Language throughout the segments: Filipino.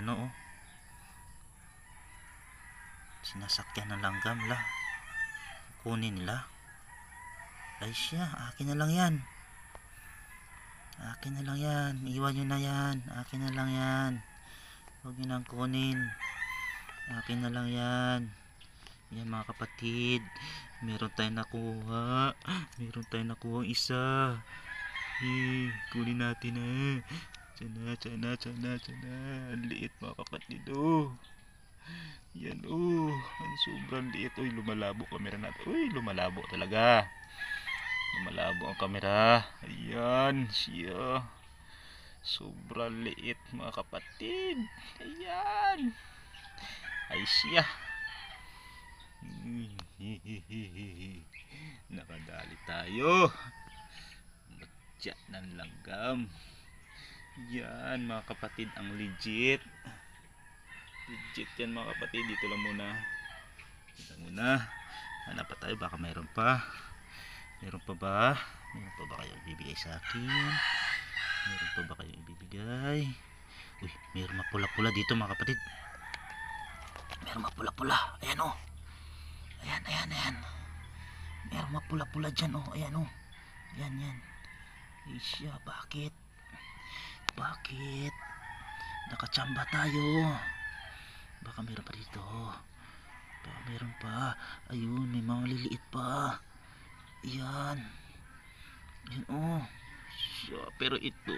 ano oh. Sinasakyan ng langgam la. Kunin nila. Ay siya, akin na lang yan. Akin na lang yan. Iwan nyo na yan. Akin na lang yan. Huwag nyo nang kunin. Akin na lang yan. Yan mga kapatid. Meron tayong nakuha. Meron tayong nakuha isa. Kunin natin Sana. Ang liit mga kapatid oh. Yan oh. Ang sobrang liit. Uy, lumalabo camera natin. Uy, lumalabo talaga. Lumalabo ang camera. Ayan siya. Sobrang liit mga kapatid. Ayan. Ay siya. Nakadali tayo. Matya ng langgam. Yan mga kapatid, ang legit. Legit yan mga kapatid. Dito lang muna. Hanap pa tayo, baka mayroon pa. Meron pa ba? Meron pa ba kayo ibibigay sa akin? Meron pa ba kayo ibibigay? Uy, meron mapula-pula dito mga kapatid. Meron mapula-pula. Ayan oh. Ayan. Meron mapula-pula dyan oh. Ayan oh. Yan. Isya, bakit? Nakachamba tayo. Baka meron pa dito. Baka meron pa. Ayun, may mga maliliit pa. Yan oh. Siya, pero ito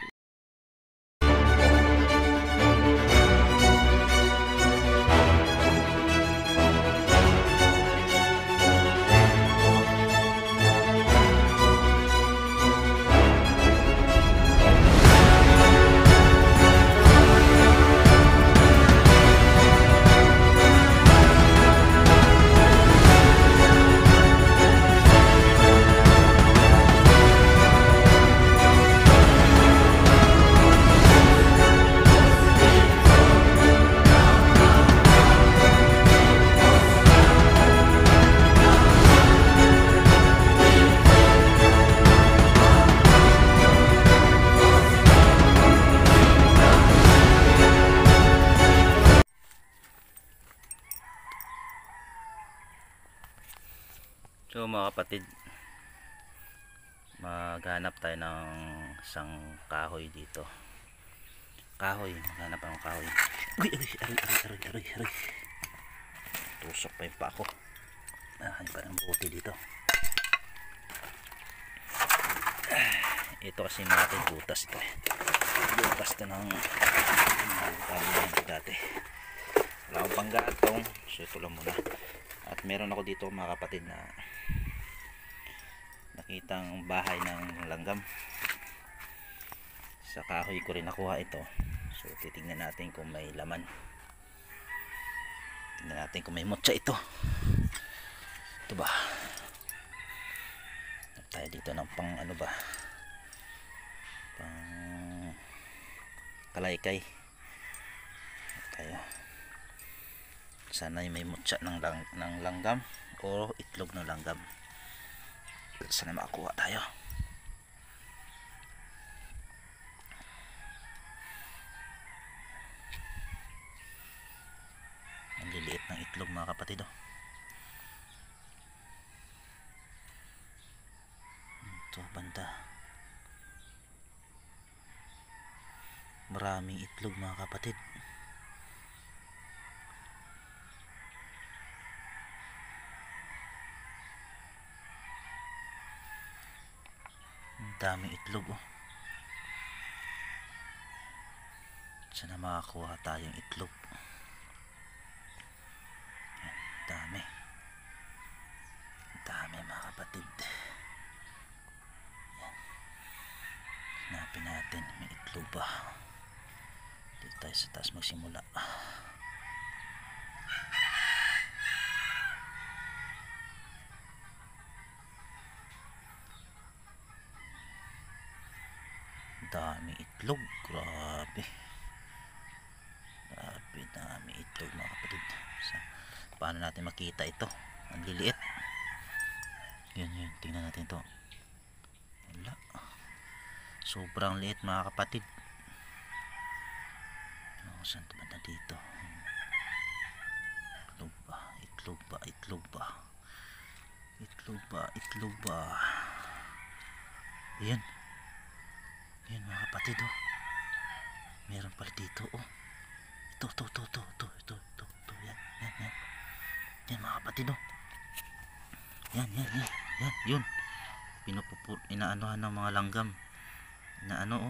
So mga kapatid, maghanap tayo ng isang kahoy dito. Maghanap ng kahoy. Uy, aray. Tusok pa yung pako. Hanap pa ng buti dito. Ito kasi natin butas ito butas ito ng dati. Wala akong panggatong, so ito lang muna. At meron ako dito mga kapatid na nakitang bahay ng langgam. Sa kahoy ko rin nakuha ito. So titingnan natin kung may laman. Tingnan natin kung may mutya ito. Ito ba? Tayo dito ng pang ano ba? Pang kalaykay. Tayo. Sana may mutya ng langgam o itlog ng langgam. Sana makakuha tayo. Ang liliit ng itlog mga kapatid oh. Ito banda. Maraming itlog mga kapatid. Daming itlog oh. Sana makakuha tayong itlog. Yan, dami mga kapatid. Yan. Hanapin natin, may itlog ba? Dito tayo sa taas magsimula. Dami itlog, grabe dami itlog mga kapatid. Paano natin makita ito? Ang liliit. Yan, tingnan natin ito. Wala, sobrang liit mga kapatid. Saan ito ba dito. Itlog ba? Itlog ba? Itlog ba? Itlog ba? Itlog ba? Ayan. Ayan mga kapatid oh. Meron pala dito oh. Ito. Yan. Yan mga kapatid oh. Yan. Yun. Inaanohan ng mga langgam. Inaano oh.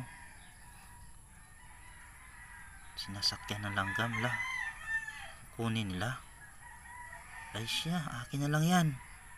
Sinasakyan ng langgam la. Kunin nila. Ay siya, akin na lang yan.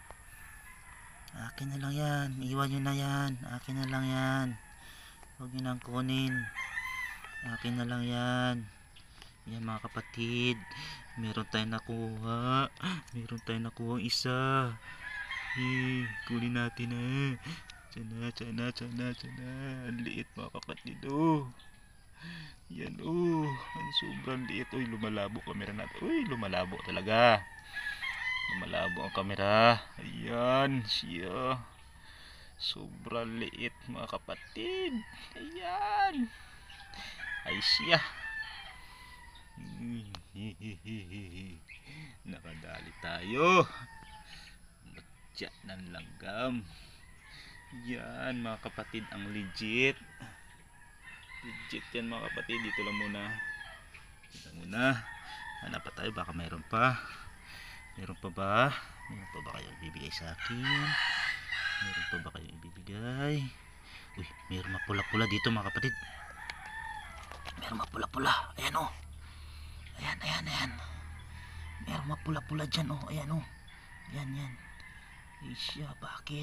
Akin na lang yan. Iwan nyo na yan. Akin na lang yan. Huwag nyo nang kunin. Akin na lang yan. Yan mga kapatid. Meron tayong nakuha. Meron tayong nakuha isa. Kunin natin Sana. Ang liit mga kapatid oh. Yan oh. Ang sobrang liit. Uy, lumalabo camera natin. Uy, lumalabo talaga. Lumalabo ang camera. Ayan siya. Sobrang liit mga kapatid. Ayan. Ay siya. Nakadali tayo. Matya ng langgam. Yan mga kapatid, ang legit. Legit yan mga kapatid. Dito lang muna. Hanap pa tayo, baka mayroon pa. Meron pa ba? Meron pa ba kayo ibibigay sa akin? Meron pa ba kayo ibibigay? Uy, meron mapula-pula dito mga kapatid. Meron mapula-pula. Ayan oh. Ayan. Meron mapula-pula dyan oh. Ayan oh. Yan. Isya, bakit?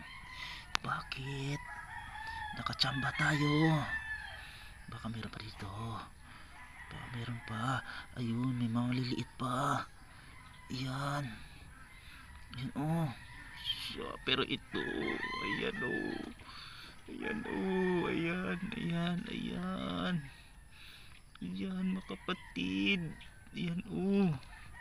Nakachamba tayo. Baka meron pa dito. Baka meron pa. Ayun, may mga maliliit pa. Yan oh. Siya, pero ito ayan mga kapatid. Yan oh.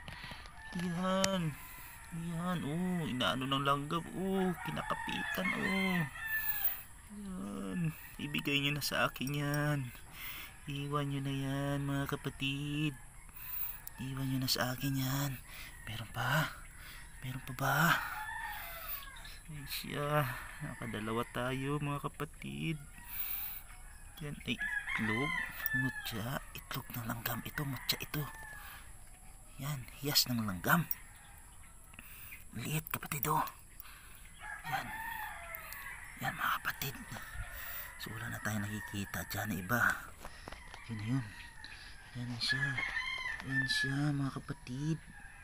Inaano ng langgam oh. Kinakapitan oh. Yan, ibigay nyo na sa akin yan. Iwan nyo na yan mga kapatid. Iwan nyo na sa akin yan. Meron pa ba? Ay siya, nakadalawa tayo mga kapatid. Yan ay itlog. Mutya, itlog ng langgam. Ito, mutya ito. Yan, hiyas ng langgam. Liit kapatid oh. Yan mga kapatid. So wala na tayo nakikita dyan na iba. Yun. Yan siya mga kapatid.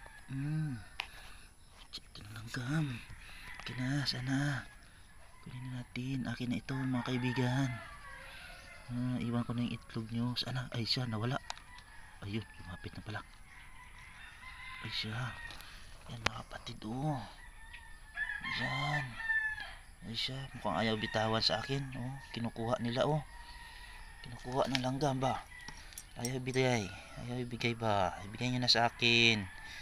Ito na langgam. Sana kunin natin. Akin na ito mga kaibigan. Iwan ko na yung itlog nyo. Sana, ay siya, nawala. Ayun, lumapit na pala. Ay siya. Yan mga kapatid oh. Yan. Ay siya, mukhang ayaw bitawan sa akin oh. Kinukuha nila oh. Kinukuha ng langgam ba? Ayaw ibigay ba? Ibigay nyo na sa akin.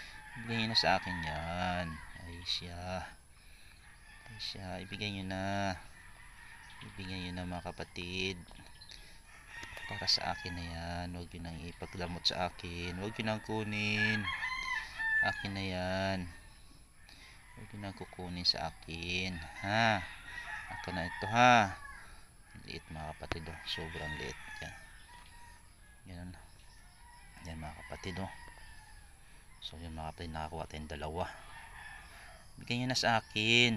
Yan. Ay siya, ibigay nyo na mga kapatid. Para sa akin na yan. Huwag nyo nang ipagdamot sa akin. Huwag nyo nang kunin. Akin na yan. Huwag nyo nang kukunin sa akin. Akin na ito ha. Liit mga kapatid oh. Sobrang liit. Yan mga kapatid oh. So yung mga kapatid, nakakuha tayong dalawa. Bigay nyo na sa akin.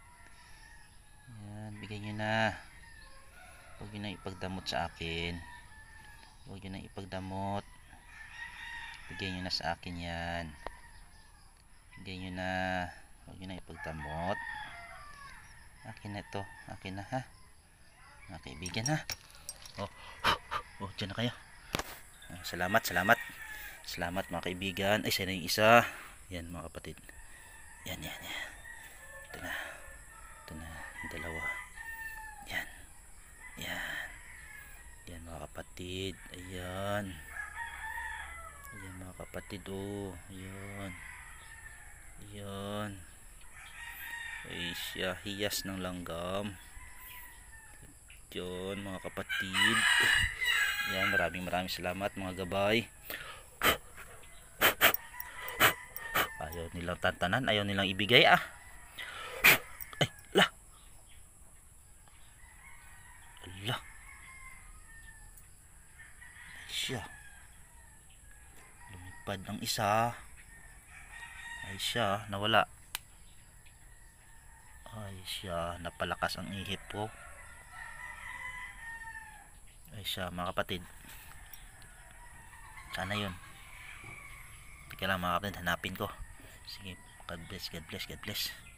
Yan, bigay nyo na. Huwag nyo na ipagdamot sa akin. Bigay nyo na sa akin yan. Bigay nyo na. Huwag nyo na ipagdamot. Akin na ito. Akin na ha. Mga kaibigan ha. Dyan na kayo. Salamat mga kaibigan. Ay, sana yung isa. Yan mga kapatid. Yan. Ito na yung dalawa. Yan mga kapatid. Ayan mga kapatid oh. Ayan. Ay siya, hiyas ng langgam. Yun mga kapatid. Yan, maraming salamat mga gabay. Ayaw nilang tantanan, ayaw nilang ibigay ah. Ay, la. Ala. Ay siya. Lumipad ang isa. Ay siya, nawala. Ay siya, napalakas ang ihip ko. Ay siya mga kapatid. Sana yun. Teka lang mga kapatid, hanapin ko. Sige, God bless, God bless, God bless.